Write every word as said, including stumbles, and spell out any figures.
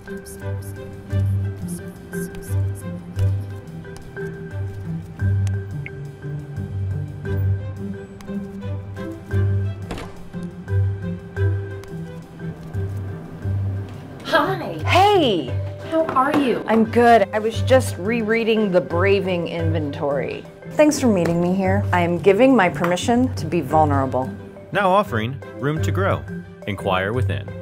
Hi. Hey! How are you? I'm good. I was just rereading the Braving inventory. Thanks for meeting me here. I am giving my permission to be vulnerable. Now offering room to grow. Inquire within.